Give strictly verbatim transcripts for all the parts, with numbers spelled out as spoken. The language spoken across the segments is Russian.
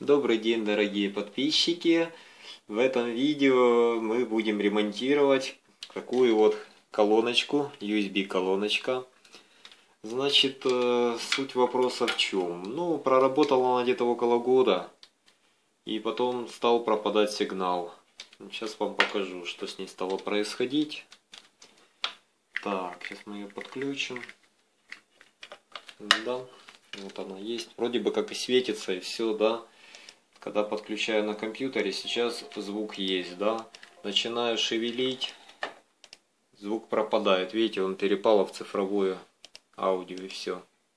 Добрый день, дорогие подписчики! В этом видео мы будем ремонтировать такую вот колоночку, ю эс би колоночка. Значит, суть вопроса в чем? Ну, проработала она где-то около года, и потом стал пропадать сигнал. Сейчас вам покажу, что с ней стало происходить. Так, сейчас мы ее подключим. Да, вот она есть. Вроде бы как и светится, и все, да. Когда подключаю на компьютере, сейчас звук есть, да. Начинаю шевелить, звук пропадает. Видите, он перепало в цифровое аудио и все.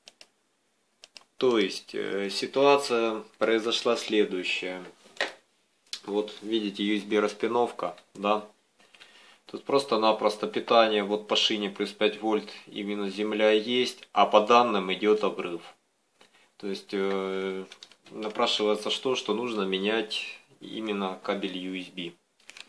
То есть, э, ситуация произошла следующая. Вот видите, ю эс би распиновка, да. Тут просто-напросто питание вот по шине плюс пять вольт, именно земля есть, а по данным идет обрыв. То есть э, напрашивается что, что нужно менять именно кабель ю эс би.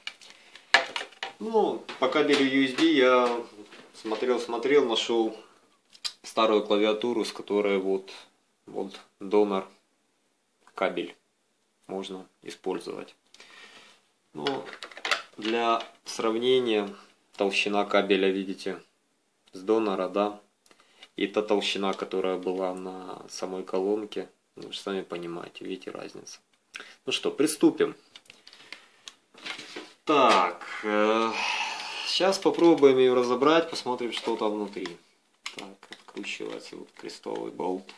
Ну, по кабелю ю эс би я смотрел-смотрел, нашел старую клавиатуру, с которой вот, вот донор кабель можно использовать. Ну, для сравнения, толщина кабеля, видите, с донора, да, и та толщина, которая была на самой колонке, вы же сами понимаете, видите разницу. Ну что, приступим. Так, э, сейчас попробуем ее разобрать, посмотрим, что там внутри. Так, откручивается вот крестовый болт.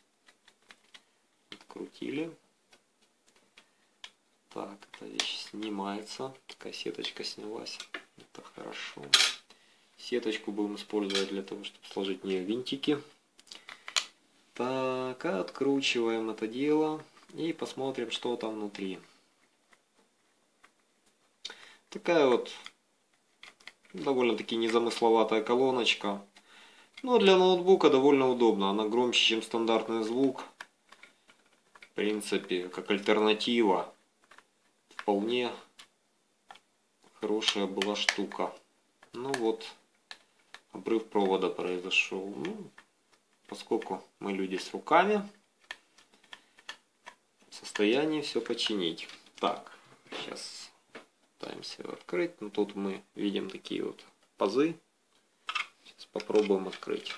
Открутили. Так, эта вещь снимается. Такая сеточка снялась. Это хорошо. Сеточку будем использовать для того, чтобы сложить в нее винтики. Так, откручиваем это дело и посмотрим, что там внутри. Такая вот довольно-таки незамысловатая колоночка. Но для ноутбука довольно удобно. Она громче, чем стандартный звук. В принципе, как альтернатива. Вполне хорошая была штука. Ну вот. Обрыв провода произошел. Ну, поскольку мы люди с руками, в состоянии все починить. Так, сейчас пытаемся его открыть. Ну, тут мы видим такие вот пазы. Сейчас попробуем открыть.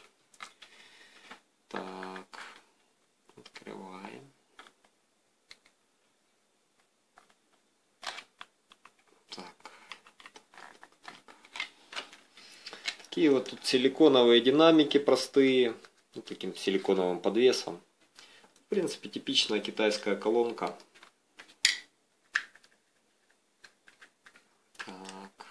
Так, открываем. Так. Такие вот тут силиконовые динамики простые, вот таким силиконовым подвесом. В принципе, типичная китайская колонка. Так.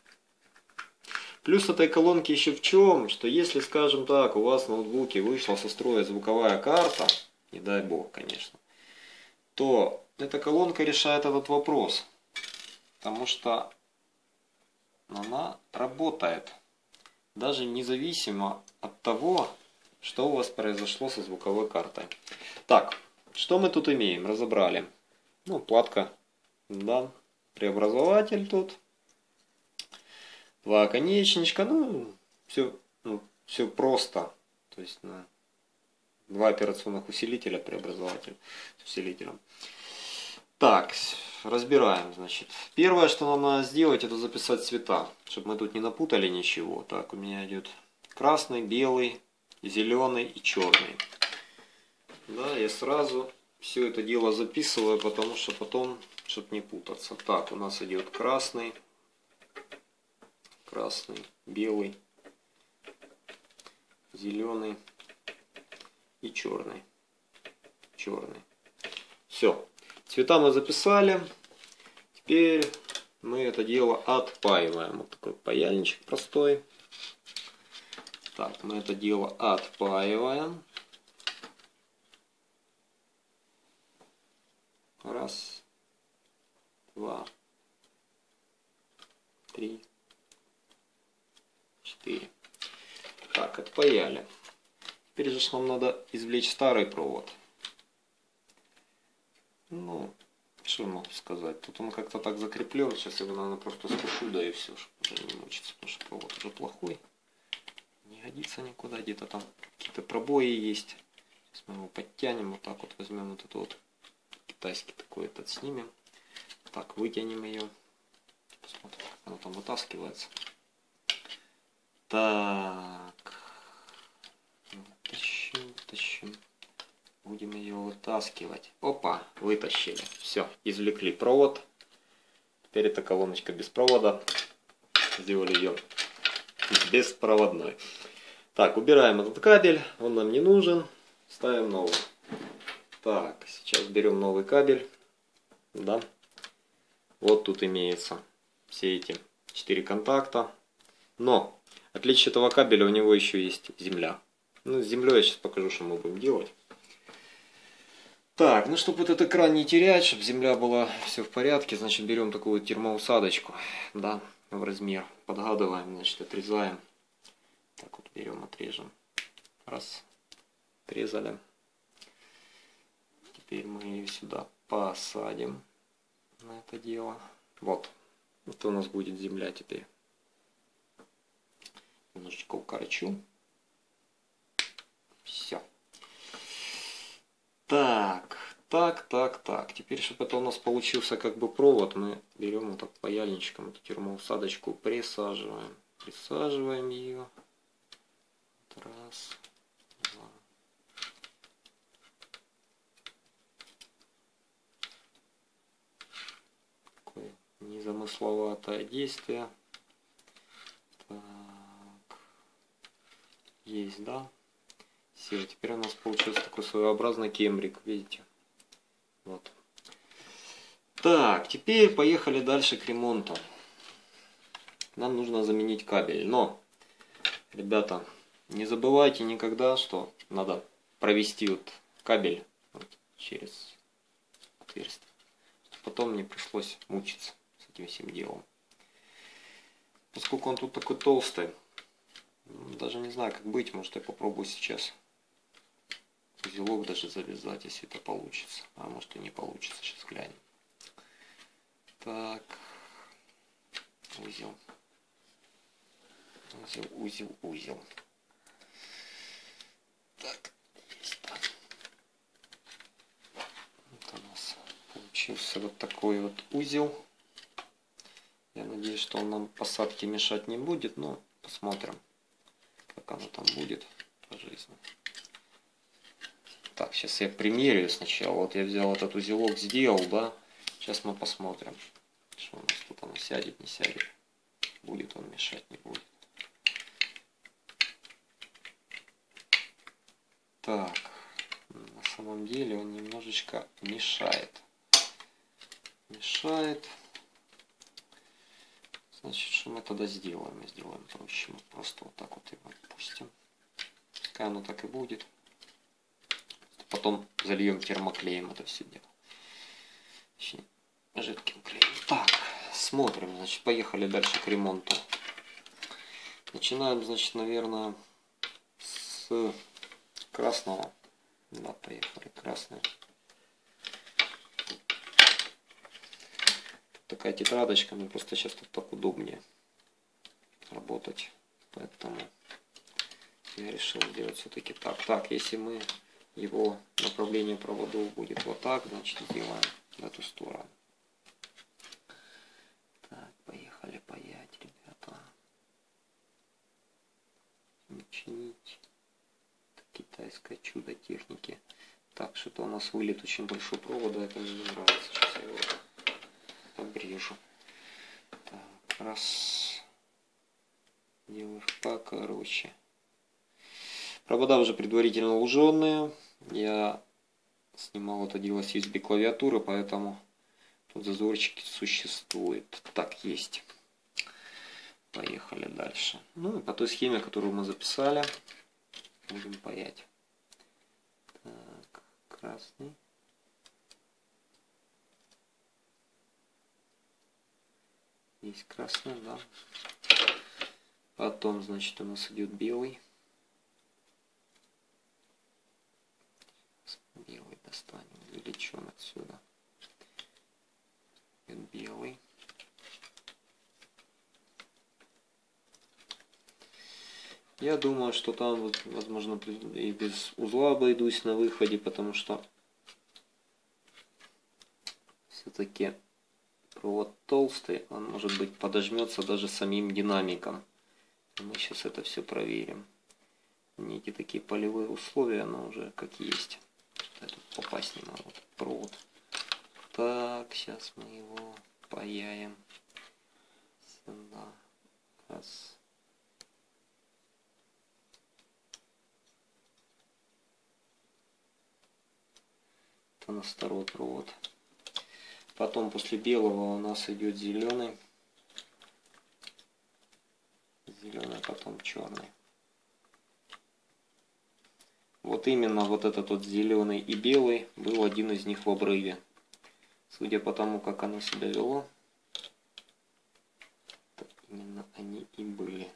Плюс этой колонки еще в чем, что если, скажем так, у вас в ноутбуке вышла со строя звуковая карта, не дай бог, конечно, то эта колонка решает этот вопрос, потому что она работает. Даже независимо от того, что у вас произошло со звуковой картой. Так, что мы тут имеем? Разобрали. Ну, платка, да, преобразователь тут. Два оконечничка, ну, все, ну, все просто. То есть, на два операционных усилителя, преобразователь с усилителем. Так, разбираем, значит. Первое, что нам надо сделать, это записать цвета, чтобы мы тут не напутали ничего. Так, у меня идет красный, белый, зеленый и черный. Да, я сразу все это дело записываю, потому что потом, чтобы не путаться. Так, у нас идет красный, красный, белый, зеленый и черный. Черный. Все. Цвета мы записали. Теперь мы это дело отпаиваем. Вот такой паяльничек простой. Так, мы это дело отпаиваем. Раз, два, три, четыре. Так, отпаяли. Теперь же нам надо извлечь старый провод. Ну, что я могу сказать? Тут он как-то так закреплен. Сейчас я его, наверное, просто спешу, да и все, чтобы уже не мучиться, потому что провод уже плохой. Не годится никуда, где-то там какие-то пробои есть. Сейчас мы его подтянем, вот так вот возьмем вот эту вот китайский такой этот снимем. Так, вытянем ее. Посмотрим, как она там вытаскивается. Так. Вытащим, вытащим. Будем ее вытаскивать. Опа, вытащили. Все, извлекли провод. Теперь эта колоночка без провода. Сделали ее беспроводной. Так, убираем этот кабель. Он нам не нужен. Ставим новый. Так, сейчас берем новый кабель. Да. Вот тут имеются все эти четыре контакта. Но отличие этого кабеля, у него еще есть земля. Ну, с землей я сейчас покажу, что мы будем делать. Так, ну чтобы этот экран не терять, чтобы земля была все в порядке, значит берем такую термоусадочку, да, в размер. Подгадываем, значит отрезаем. Так вот берем, отрежем. Раз. Отрезали. Теперь мы ее сюда посадим на это дело. Вот. Это у нас будет земля теперь. Немножечко укорочу. Все. Так, так, так, так. Теперь, чтобы это у нас получился как бы провод, мы берем вот так паяльничком эту термоусадочку, присаживаем. Присаживаем ее. Раз, два. Такое незамысловатое действие. Так. Есть, да? Все, теперь у нас получился такой своеобразный кембрик, видите? Вот. Так, теперь поехали дальше к ремонту. Нам нужно заменить кабель, но, ребята, не забывайте никогда, что надо провести вот кабель вот через отверстие, чтобы потом не пришлось мучиться с этим всем делом. Поскольку он тут такой толстый, даже не знаю, как быть, может я попробую сейчас узелок даже завязать, если это получится. А может и не получится, сейчас глянем. Так, узел. Узел, узел, узел. Так, есть так. Вот у нас получился вот такой вот узел. Я надеюсь, что он нам посадке мешать не будет, но посмотрим, как оно там будет по жизни. Так, сейчас я примерю сначала. Вот я взял этот узелок, сделал, да. Сейчас мы посмотрим, что у нас тут оно сядет, не сядет. Будет он мешать, не будет. Так, на самом деле он немножечко мешает. Мешает. Значит, что мы тогда сделаем? Мы сделаем проще. Мы просто вот так вот его отпустим. Пускай оно так и будет. Потом зальем термоклеем это все дело. Точнее, жидким клеем. Так, смотрим. Значит, поехали дальше к ремонту. Начинаем, значит, наверное, с красного. Да, поехали. Красный. Тут такая тетрадочка. Мне просто сейчас тут так удобнее работать. Поэтому я решил сделать все-таки так. Так, если мы его направление проводов будет вот так, значит делаем в эту сторону. Так, поехали паять, ребята. Чинить. Это китайское чудо техники. Так, что-то у нас вылет очень большой провода, это мне не нравится. Сейчас я его обрежу. Так, раз. Делаю покороче. Провода уже предварительно луженые. Я снимал это дело с ю эс би клавиатуры, поэтому тут зазорчики существуют. Так, есть. Поехали дальше. Ну и по той схеме, которую мы записали, будем паять. Так, красный. Есть красный, да. Потом, значит, у нас идет белый. Белый достанем, извлечем отсюда. Белый. Я думаю, что там, возможно, и без узла обойдусь на выходе, потому что таки провод толстый, он может быть подожмется даже самим динамиком. Мы сейчас это все проверим. Некие такие полевые условия, но уже как есть. Я тут попасть не могу. Провод. Так, сейчас мы его паяем сюда. Раз. Это на второй провод. Потом после белого у нас идет зеленый. Зеленый, потом черный. Вот именно вот этот вот зеленый и белый был один из них в обрыве. Судя по тому, как оно себя вело, то именно они и были.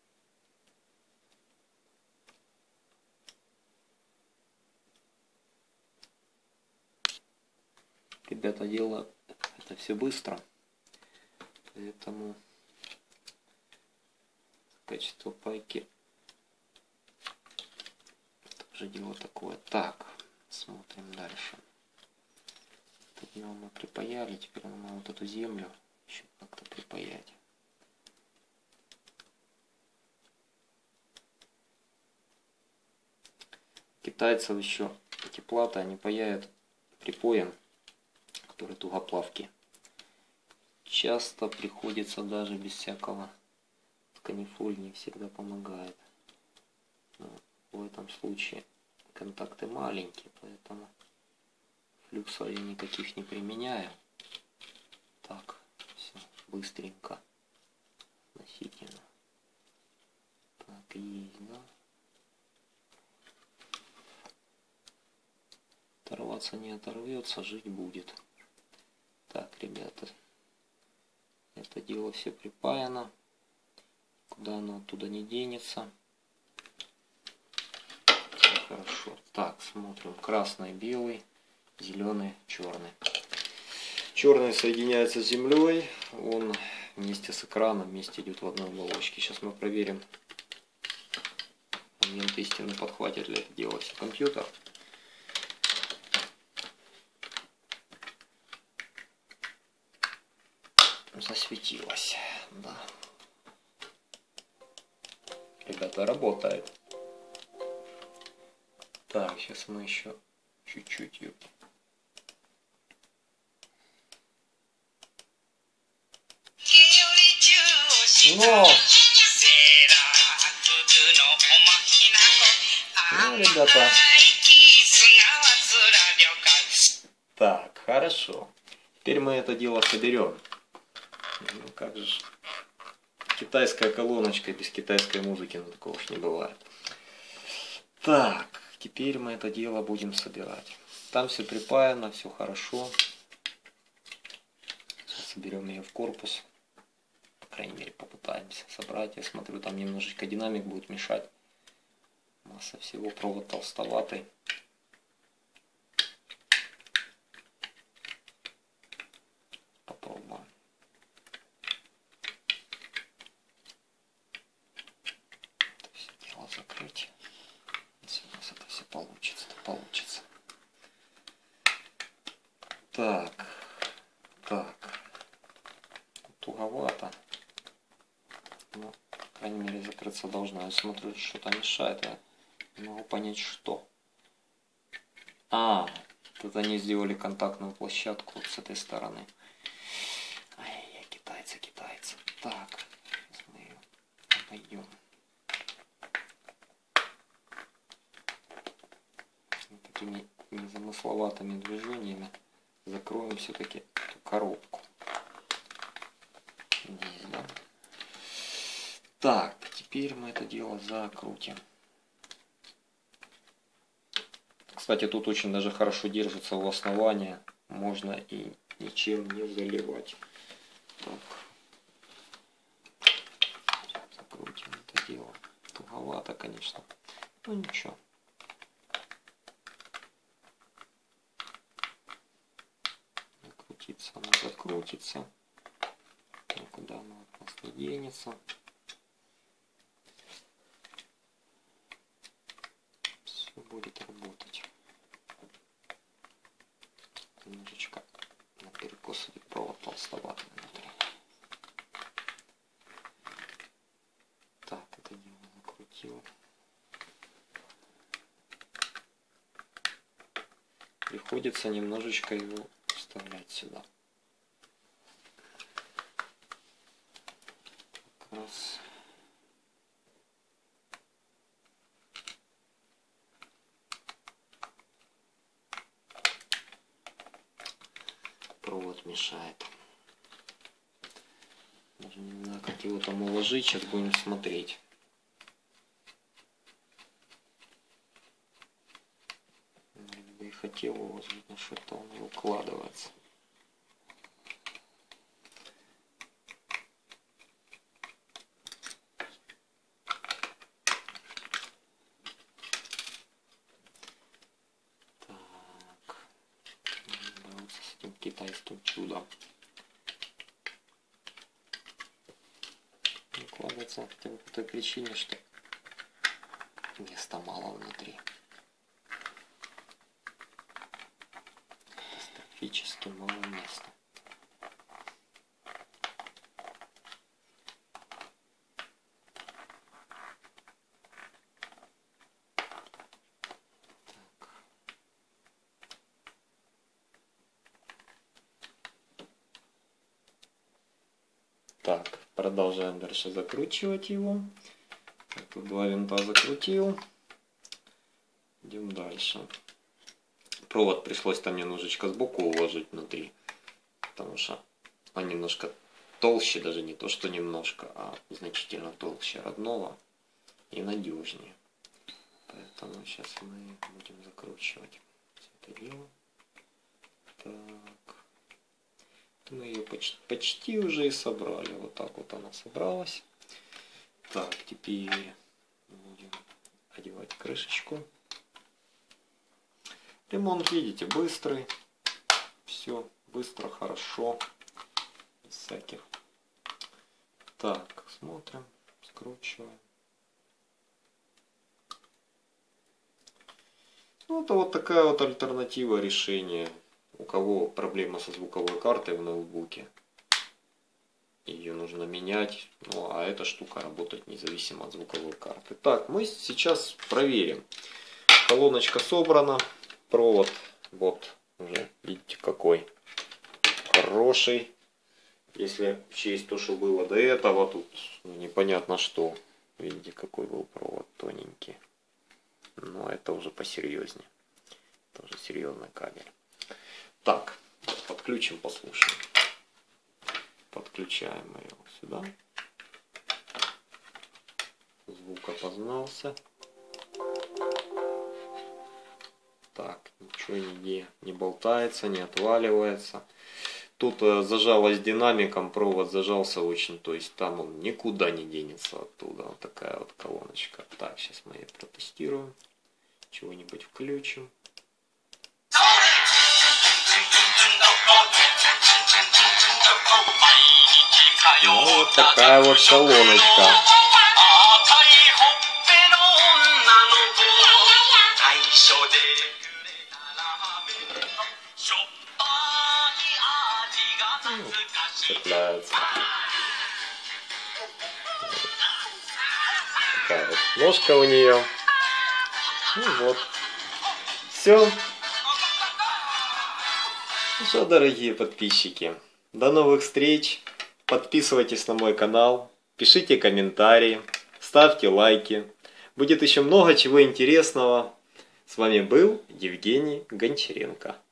Ребята, дело это все быстро, поэтому качество пайки тоже дело такое. Так, смотрим дальше. Это дело мы припаяли, теперь надо вот эту землю еще как-то припаять. Китайцев еще эти платы они паяют припоем, который тугоплавки. Часто приходится даже без всякого канифоль не всегда помогает. Но в этом случае контакты маленькие, поэтому флюксов я никаких не применяю. Так, все быстренько, относительно. Так, есть, да? Оторваться не оторвется, жить будет. Так, ребята, это дело все припаяно. Куда оно оттуда не денется. Все хорошо. Так, смотрим. Красный, белый, зеленый, черный. Черный соединяется с землей. Он вместе с экраном, вместе идет в одной оболочке. Сейчас мы проверим момент истины, подхватит ли это дело все компьютер. Засветилось, да. Ребята, работает. Так, сейчас мы еще чуть-чуть ее. Но! Ну, ребята. Так, хорошо. Теперь мы это дело соберем. Ну как же. Китайская колоночка без китайской музыки, ну такого уж не бывает. Так, теперь мы это дело будем собирать. Там все припаяно, все хорошо. Сейчас соберем ее в корпус. По крайней мере, попытаемся собрать. Я смотрю, там немножечко динамик будет мешать. Масса всего, провод толстоватый. Попробуем. Это все дело закрыть. Если у нас это все получится, то получится. Так, так. Туговато. Ну, по крайней мере, закрыться должно. Я смотрю, что-то мешает. Я не могу понять, что. А, тут они сделали контактную площадку вот с этой стороны. Ай-яй-яй, китайцы, китайцы. Так, сейчас мы ее обойдем. Такими незамысловатыми движениями закроем все-таки эту коробку. Здесь, да? Так, теперь мы это дело закрутим. Кстати, тут очень даже хорошо держится у основания. Можно и ничем не заливать. Так. Закрутим это дело. Туговато, конечно. Ну ничего. Закрутиться оно закрутится. Никуда оно от нас не денется. Все будет работать. Немножечко наперекос приходится немножечко его вставлять сюда. Как раз. Провод мешает. Даже не знаю, как его там уложить, сейчас будем смотреть. Я бы и хотел уложить, но что-то он не укладывается. Так, бороться с этим китайским чудом. Укладывается хотя бы по той причине, что места мало внутри. Катастрофически мало места. Так, продолжаем дальше закручивать его. Тут два винта закрутил. Идем дальше. Провод пришлось там немножечко сбоку уложить внутри, потому что он немножко толще, даже не то что немножко, а значительно толще родного и надежнее. Поэтому сейчас мы будем закручивать это дело. Так. Мы ее почти, почти уже и собрали. Вот так вот она собралась. Так, теперь будем одевать крышечку. Ремонт, видите, быстрый. Все быстро, хорошо. Без всяких. Так, смотрим, скручиваем. Ну, это вот такая вот альтернатива решения. У кого проблема со звуковой картой в ноутбуке, ее нужно менять, ну а эта штука работает независимо от звуковой карты. Так, мы сейчас проверим. Колоночка собрана, провод вот уже видите какой хороший. Если учесть то, что было до этого, тут ну, непонятно что. Видите какой был провод тоненький. Но это уже посерьезнее. Тоже серьезный кабель. Так, подключим, послушаем. Подключаем мы его сюда. Звук опознался. Так, ничего нигде не болтается, не отваливается. Тут э, зажалось динамиком, провод зажался очень, то есть там он никуда не денется оттуда. Вот такая вот колоночка. Так, сейчас мы ее протестируем. Чего-нибудь включим. Ну, вот такая вот колоночка. Ну, цепляется. Такая вот ножка у нее. Ну вот. Все. Ну что, дорогие подписчики, до новых встреч. Подписывайтесь на мой канал, пишите комментарии, ставьте лайки. Будет еще много чего интересного. С вами был Евгений Гончаренко.